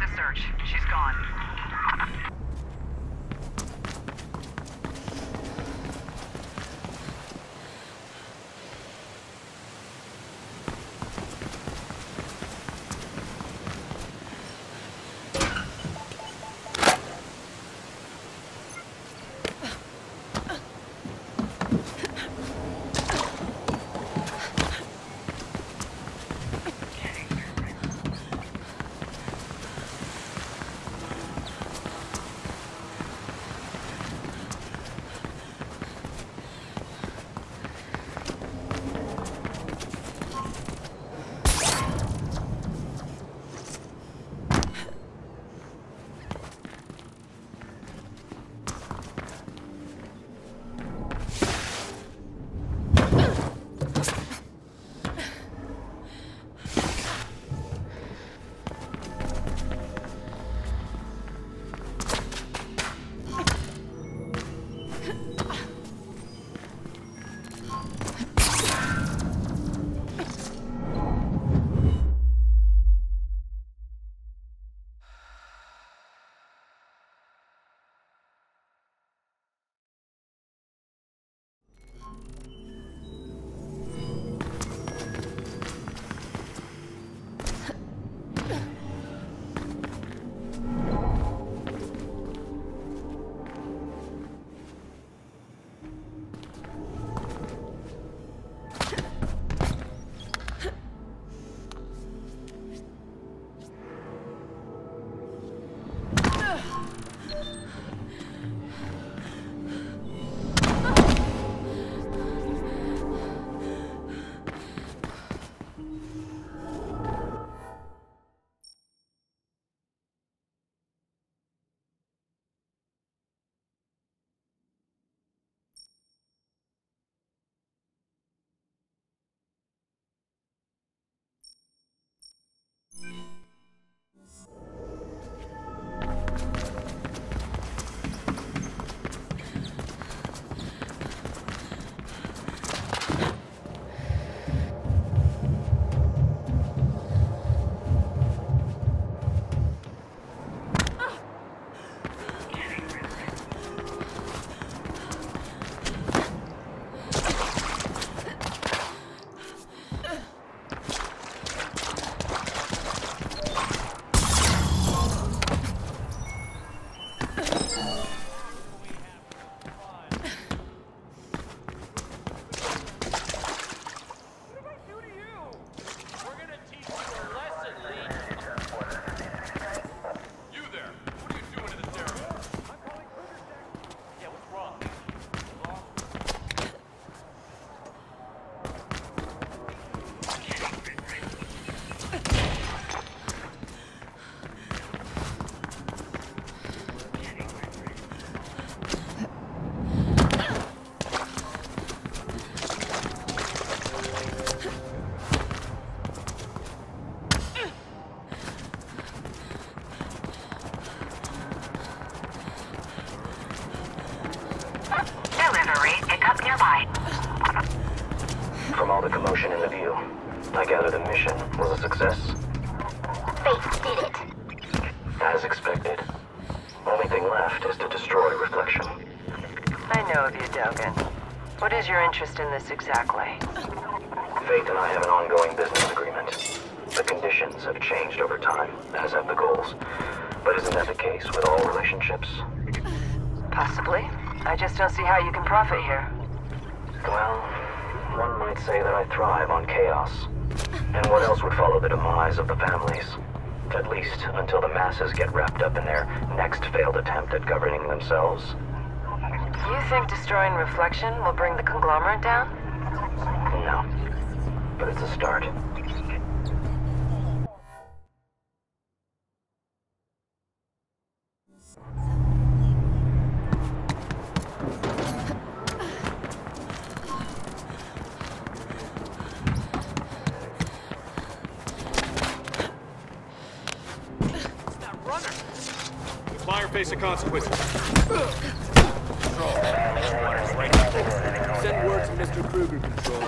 the search. She's gone. From all the commotion in the view, I gather the mission was a success? Faith did it. As expected. Only thing left is to destroy Reflection. I know of you, Dogen. What is your interest in this exactly? Faith and I have an ongoing business agreement. The conditions have changed over time, as have the goals. But isn't that the case with all relationships? Possibly. I just don't see how you can profit here. Well, one might say that I thrive on chaos. And what else would follow the demise of the families? At least until the masses get wrapped up in their next failed attempt at governing themselves. You think destroying Reflection will bring the conglomerate down? No. But it's a start. Fire face of consequences. Control. Send word to Mr. Kruger, Control.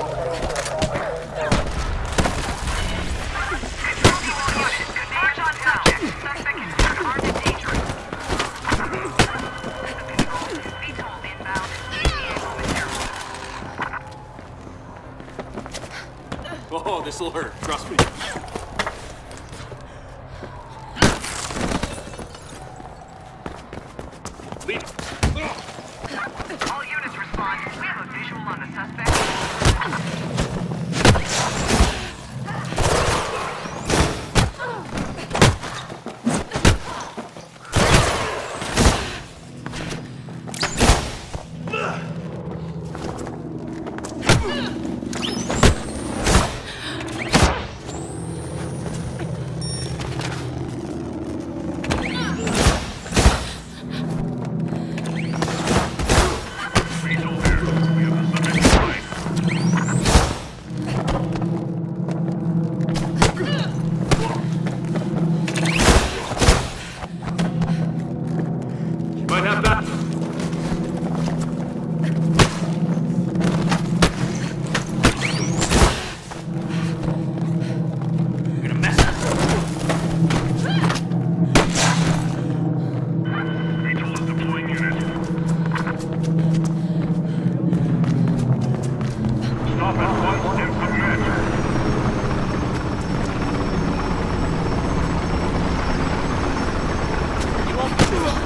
Good. This'll hurt, trust me. Lead. All units respond. We have a visual on the suspect. Might have that. You're gonna mess up. Rachel is deploying unit. Stop at once and submit. You won't do it.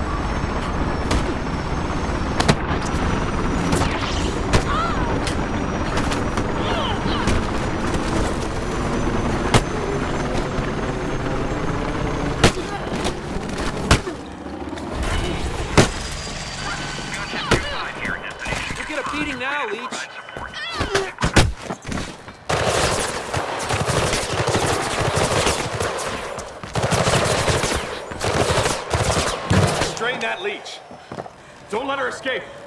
You'll get a beating now, Leech. Strain that leech. Don't let her escape.